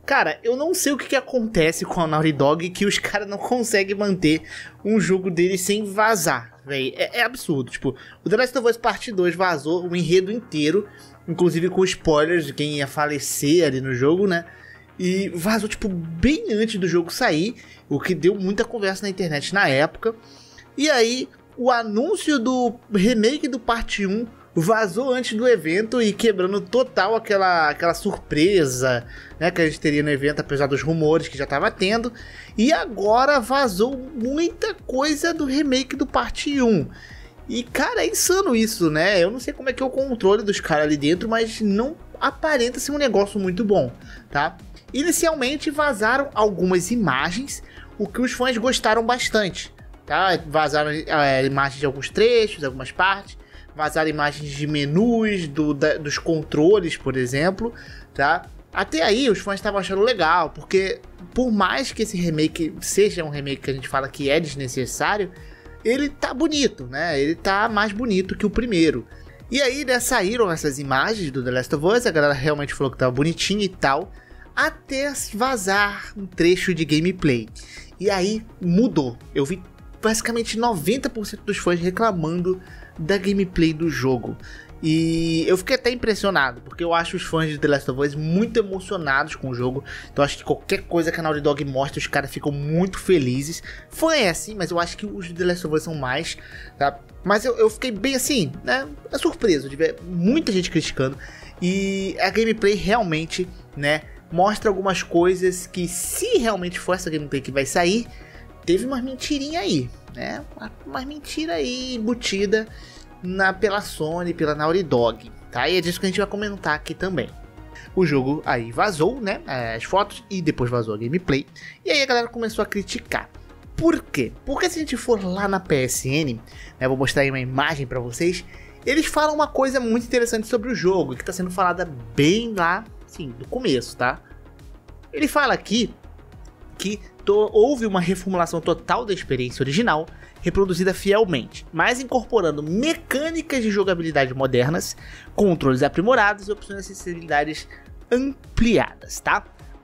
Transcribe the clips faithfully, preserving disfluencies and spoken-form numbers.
Cara, eu não sei o que, que acontece com a Naughty Dog que os caras não conseguem manter um jogo deles sem vazar, velho. É, é absurdo, tipo, o The Last of Us Part dois vazou o enredo inteiro, inclusive com spoilers de quem ia falecer ali no jogo, né? E vazou, tipo, bem antes do jogo sair, o que deu muita conversa na internet na época. E aí, o anúncio do remake do Parte um vazou antes do evento e quebrando total aquela, aquela surpresa, né, que a gente teria no evento, apesar dos rumores que já estava tendo. E agora vazou muita coisa do remake do Parte um. E, cara, é insano isso, né? Eu não sei como é que é o controle dos caras ali dentro, mas não aparenta ser um negócio muito bom, tá? Inicialmente vazaram algumas imagens, o que os fãs gostaram bastante, tá? Vazaram é, imagens de alguns trechos, algumas partes. Vazaram imagens de menus, do, da, dos controles, por exemplo, tá? Até aí os fãs estavam achando legal, porque por mais que esse remake seja um remake que a gente fala que é desnecessário, ele tá bonito, né? Ele tá mais bonito que o primeiro. E aí, né, saíram essas imagens do The Last of Us, a galera realmente falou que tava bonitinho e tal, até vazar um trecho de gameplay. E aí mudou. Eu vi basicamente noventa por cento dos fãs reclamando da gameplay do jogo. E eu fiquei até impressionado, porque eu acho os fãs de The Last of Us muito emocionados com o jogo. Então eu acho que qualquer coisa que a Naughty Dog mostra, os caras ficam muito felizes. Fã é assim, mas eu acho que os de The Last of Us são mais, tá? Mas eu, eu fiquei bem assim, né? É surpreso de ver muita gente criticando. E a gameplay realmente, né, mostra algumas coisas que, se realmente for essa gameplay que vai sair, teve umas mentirinhas aí, né? Umas mentiras aí embutida na, pela Sony, pela Naughty Dog, tá? E é disso que a gente vai comentar aqui também. O jogo aí vazou, né? As fotos, e depois vazou a gameplay. E aí a galera começou a criticar. Por quê? Porque se a gente for lá na P S N, né, vou mostrar aí uma imagem pra vocês. Eles falam uma coisa muito interessante sobre o jogo, que tá sendo falada bem lá, sim, do começo, tá? Ele fala aqui que to- houve uma reformulação total da experiência original, reproduzida fielmente, mas incorporando mecânicas de jogabilidade modernas, controles aprimorados e opções de acessibilidade ampliadas, tá?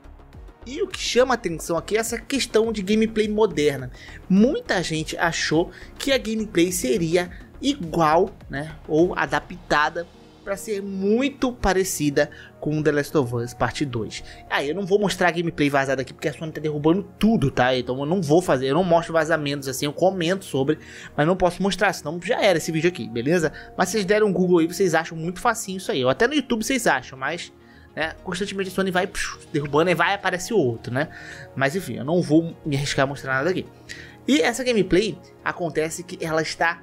E o que chama atenção aqui é essa questão de gameplay moderna. Muita gente achou que a gameplay seria igual, né, ou adaptada para ser muito parecida com The Last of Us Parte dois. Aí eu não vou mostrar a gameplay vazada aqui porque a Sony tá derrubando tudo, tá? Então eu não vou fazer, eu não mostro vazamentos assim, eu comento sobre, mas não posso mostrar, senão já era esse vídeo aqui, beleza? Mas se vocês deram um Google aí, vocês acham muito facinho isso aí. Ou até no YouTube vocês acham, mas, né, constantemente a Sony vai psh, derrubando e vai aparecer outro, né? Mas enfim, eu não vou me arriscar a mostrar nada aqui. E essa gameplay acontece que ela está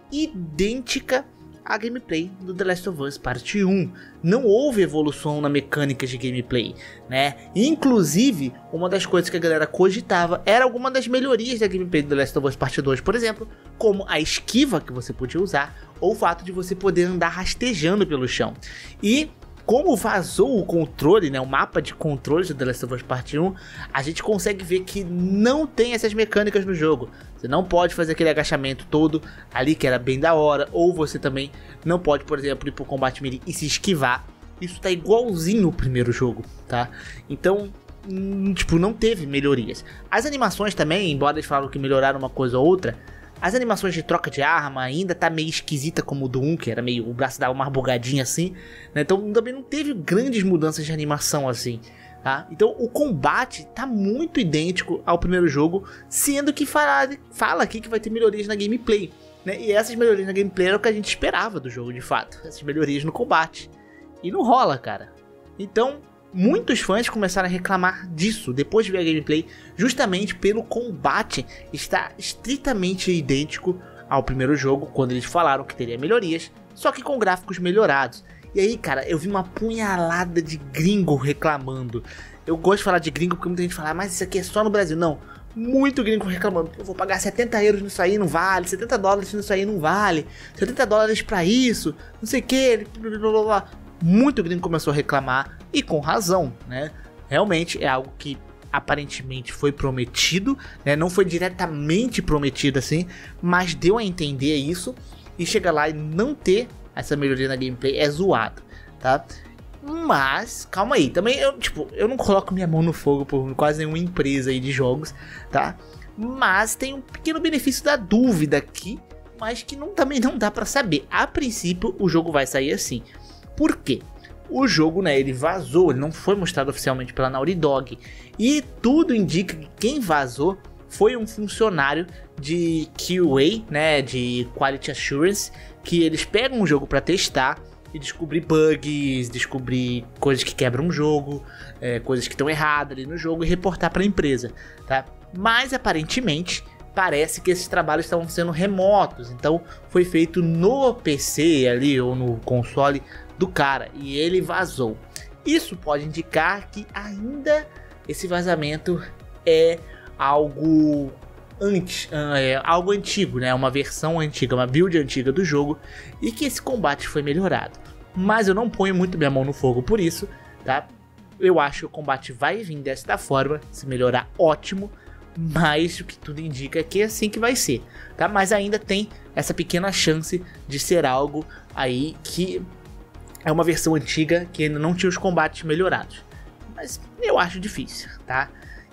idêntica à gameplay do The Last of Us Parte um. Não houve evolução na mecânica de gameplay, né? Inclusive, uma das coisas que a galera cogitava era alguma das melhorias da gameplay do The Last of Us Parte dois, por exemplo, como a esquiva que você podia usar, ou o fato de você poder andar rastejando pelo chão. E como vazou o controle, né, o mapa de controles do The Last of Us Parte um, a gente consegue ver que não tem essas mecânicas no jogo. Você não pode fazer aquele agachamento todo ali, que era bem da hora, ou você também não pode, por exemplo, ir pro combate melee e se esquivar. Isso tá igualzinho o primeiro jogo, tá? Então, hum, tipo, não teve melhorias. As animações também, embora eles falaram que melhoraram uma coisa ou outra, as animações de troca de arma ainda tá meio esquisita como o do um, que era meio, o braço dava uma bugadinha assim, né? Então também não teve grandes mudanças de animação assim, tá? Então o combate tá muito idêntico ao primeiro jogo, sendo que fala, fala aqui que vai ter melhorias na gameplay, né? E essas melhorias na gameplay era o que a gente esperava do jogo de fato, essas melhorias no combate. E não rola, cara. Então muitos fãs começaram a reclamar disso depois de ver a gameplay, justamente pelo combate estar estritamente idêntico ao primeiro jogo, quando eles falaram que teria melhorias, só que com gráficos melhorados. E aí, cara, eu vi uma punhalada de gringo reclamando. Eu gosto de falar de gringo porque muita gente fala, ah, mas isso aqui é só no Brasil. Não, muito gringo reclamando. Eu vou pagar setenta euros nisso aí, não vale. setenta dólares nisso aí, não vale. setenta dólares pra isso, não sei o que, blá blá blá. Muito gringo começou a reclamar, e com razão, né? Realmente é algo que aparentemente foi prometido, né? Não foi diretamente prometido assim, mas deu a entender isso, e chegar lá e não ter essa melhoria na gameplay é zoado, tá? Mas, calma aí, também eu, tipo, eu não coloco minha mão no fogo por quase nenhuma empresa aí de jogos, tá? Mas tem um pequeno benefício da dúvida aqui, mas que não, também não dá pra saber. A princípio, o jogo vai sair assim. Por quê? O jogo, né, ele vazou, ele não foi mostrado oficialmente pela Naughty Dog. E tudo indica que quem vazou foi um funcionário de Q A, né, de Quality Assurance, que eles pegam um jogo pra testar e descobrir bugs, descobrir coisas que quebram o jogo, é, coisas que estão erradas ali no jogo e reportar para a empresa, tá? Mas aparentemente parece que esses trabalhos estavam sendo remotos, então foi feito no P C ali ou no console do cara e ele vazou. Isso pode indicar que ainda esse vazamento é algo Antes, é, algo antigo, né? Uma versão antiga, uma build antiga do jogo e que esse combate foi melhorado. Mas eu não ponho muito minha mão no fogo por isso, tá? Eu acho que o combate vai vir desta forma, se melhorar ótimo, mas o que tudo indica é que é assim que vai ser, tá? Mas ainda tem essa pequena chance de ser algo aí que é uma versão antiga que ainda não tinha os combates melhorados. Mas eu acho difícil, tá?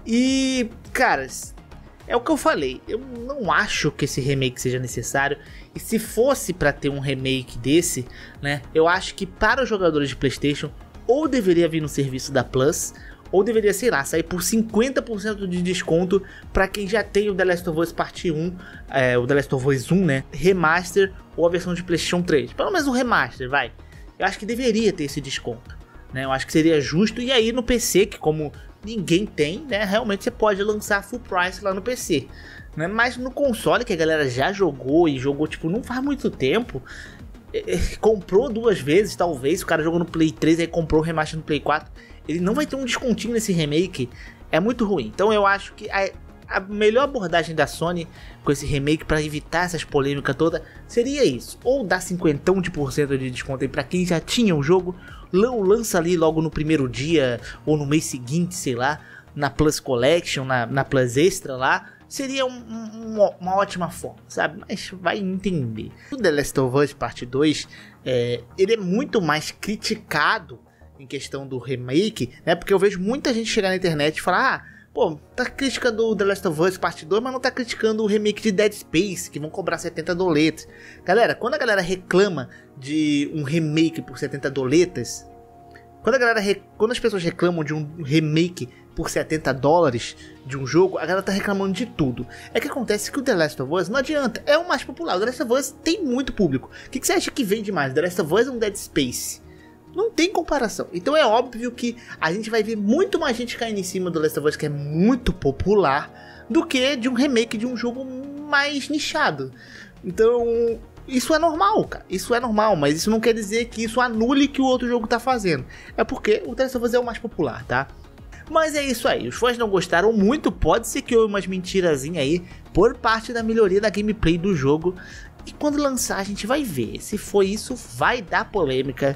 E, caras, é o que eu falei, eu não acho que esse remake seja necessário. E se fosse para ter um remake desse, né, eu acho que para os jogadores de PlayStation ou deveria vir no serviço da Plus, ou deveria, sei lá, sair por cinquenta por cento de desconto para quem já tem o The Last of Us Parte um, é, o The Last of Us um, né, remaster ou a versão de PlayStation três, pelo menos um remaster, vai. Eu acho que deveria ter esse desconto, né, eu acho que seria justo. E aí no P C, que como ninguém tem, né, realmente você pode lançar full price lá no P C, né? Mas no console, que a galera já jogou e jogou tipo não faz muito tempo, é, é, comprou duas vezes talvez, o cara jogou no Play três e comprou o remaster no Play quatro, ele não vai ter um descontinho nesse remake, é muito ruim. Então eu acho que a, a melhor abordagem da Sony com esse remake para evitar essas polêmicas todas seria isso, ou dar cinquenta por cento de desconto aí para quem já tinha o jogo, lança ali logo no primeiro dia ou no mês seguinte, sei lá, na Plus Collection, na, na Plus Extra lá, seria um, um, uma ótima forma, sabe? Mas vai entender. O The Last of Us Parte dois, é, ele é muito mais criticado em questão do remake, né? Porque eu vejo muita gente chegar na internet e falar, ah, pô, tá criticando o The Last of Us Parte dois, mas não tá criticando o remake de Dead Space, que vão cobrar setenta doletas. Galera, quando a galera reclama de um remake por setenta doletas, quando, a galera re... quando as pessoas reclamam de um remake por setenta dólares de um jogo, a galera tá reclamando de tudo. É que acontece que o The Last of Us não adianta, é o mais popular. O The Last of Us tem muito público. O que, que você acha que vende mais? O The Last of Us ou um Dead Space? Não tem comparação. Então é óbvio que a gente vai ver muito mais gente caindo em cima do The Last of Us, que é muito popular, do que de um remake de um jogo mais nichado. Então isso é normal, cara. Isso é normal, mas isso não quer dizer que isso anule que o outro jogo tá fazendo. É porque o The Last of Us é o mais popular, tá? Mas é isso aí, os fãs não gostaram muito, pode ser que houve umas mentirazinhas aí por parte da melhoria da gameplay do jogo. E quando lançar a gente vai ver, se for isso vai dar polêmica.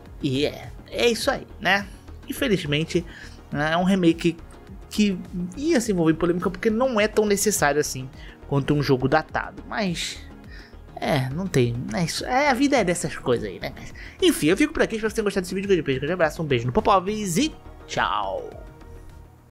E é, é isso aí, né? Infelizmente é um remake que ia se envolver em polêmica porque não é tão necessário assim quanto um jogo datado. Mas é, não tem, é isso, é, a vida é dessas coisas aí, né? Enfim, eu fico por aqui, espero que vocês tenham gostado desse vídeo. Um grande beijo, um grande abraço, um beijo no Popovis e tchau!